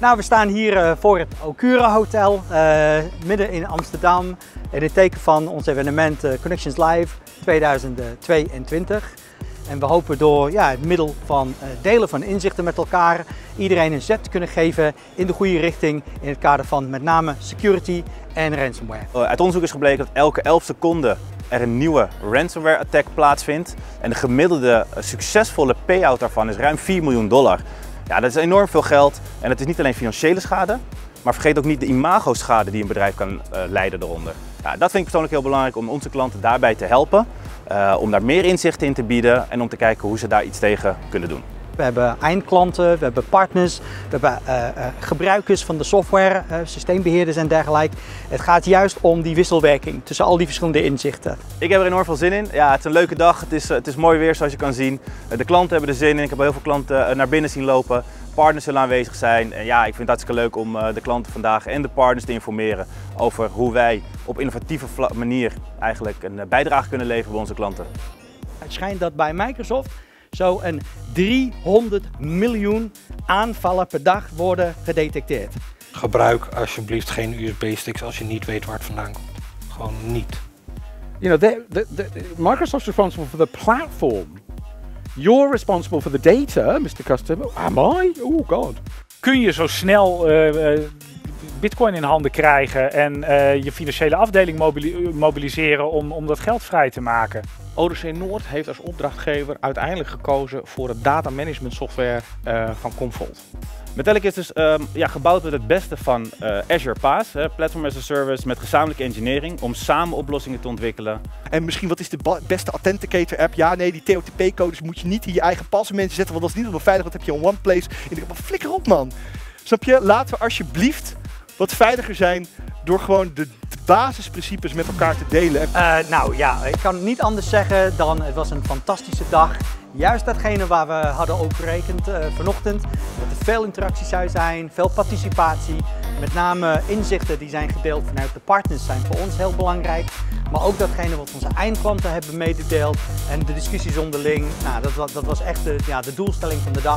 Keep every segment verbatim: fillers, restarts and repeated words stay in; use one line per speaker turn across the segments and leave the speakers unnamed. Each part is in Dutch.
Nou, we staan hier uh, voor het Okura Hotel, uh, midden in Amsterdam, in het teken van ons evenement uh, Connections Live tweeduizend tweeëntwintig. En we hopen door ja, het middel van uh, delen van inzichten met elkaar iedereen een zet te kunnen geven in de goede richting in het kader van met name security en ransomware.
Uit onderzoek is gebleken dat elke elf seconden er een nieuwe ransomware attack plaatsvindt. En de gemiddelde uh, succesvolle payout daarvan is ruim vier miljoen dollar. Ja, dat is enorm veel geld en het is niet alleen financiële schade, maar vergeet ook niet de imago-schade die een bedrijf kan uh, leiden eronder. Ja, dat vind ik persoonlijk heel belangrijk om onze klanten daarbij te helpen, uh, om daar meer inzicht in te bieden en om te kijken hoe ze daar iets tegen kunnen doen.
We hebben eindklanten, we hebben partners, we hebben uh, uh, gebruikers van de software, uh, systeembeheerders en dergelijke. Het gaat juist om die wisselwerking tussen al die verschillende inzichten.
Ik heb er enorm veel zin in. Ja, het is een leuke dag, het is, het is mooi weer zoals je kan zien. De klanten hebben er zin in, ik heb heel veel klanten naar binnen zien lopen. Partners zullen aanwezig zijn en ja, ik vind het hartstikke leuk om de klanten vandaag en de partners te informeren over hoe wij op innovatieve manier eigenlijk een bijdrage kunnen leveren bij onze klanten.
Het schijnt dat bij Microsoft zo'n driehonderd miljoen aanvallen per dag worden gedetecteerd.
Gebruik alsjeblieft geen U S B-sticks als je niet weet waar het vandaan komt. Gewoon niet.
You know, the, the, the, Microsoft's responsible for the platform. You're responsible for the data, mister Customer. Am I? Oh god.
Kun je zo snel uh, uh, bitcoin in handen krijgen en uh, je financiële afdeling mobili mobiliseren om, om dat geld vrij te maken?
O D C Noord heeft als opdrachtgever uiteindelijk gekozen voor het data management software uh, van Commvault.
Metallic is dus um, ja, gebouwd met het beste van uh, Azure PaaS, hè, Platform as a Service, met gezamenlijke engineering om samen oplossingen te ontwikkelen.
En misschien wat is de beste Authenticator app? Ja, nee, die T O T P-codes moet je niet in je eigen passenmensen zetten, want dat is niet helemaal veilig, want heb je een OnePlace. En ik denk, maar flikker op man. Snap je? Laten we alsjeblieft wat veiliger zijn door gewoon de basisprincipes met elkaar te delen.
Uh, nou ja, ik kan niet anders zeggen dan het was een fantastische dag. Juist datgene waar we hadden ook gerekend uh, vanochtend. Dat er veel interacties zou zijn, veel participatie. Met name inzichten die zijn gedeeld vanuit de partners zijn voor ons heel belangrijk. Maar ook datgene wat onze eindklanten hebben mededeeld en de discussies onderling. Nou, dat, dat was echt de, ja, de doelstelling van de dag.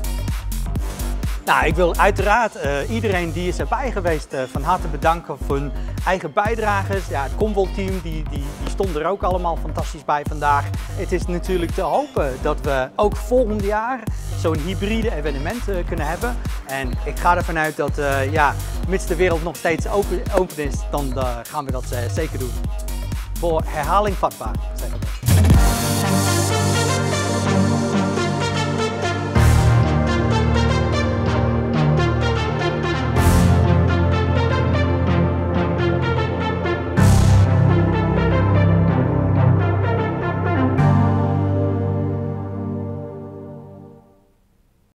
Nou, ik wil uiteraard uh, iedereen die is erbij geweest uh, van harte bedanken voor hun eigen bijdrages. Ja, het Commvault team die, die, die stond er ook allemaal fantastisch bij vandaag. Het is natuurlijk te hopen dat we ook volgend jaar zo'n hybride evenement uh, kunnen hebben. En ik ga ervan uit dat, uh, ja, mits de wereld nog steeds open, open is, dan uh, gaan we dat uh, zeker doen. Voor herhaling vatbaar, zeggen we.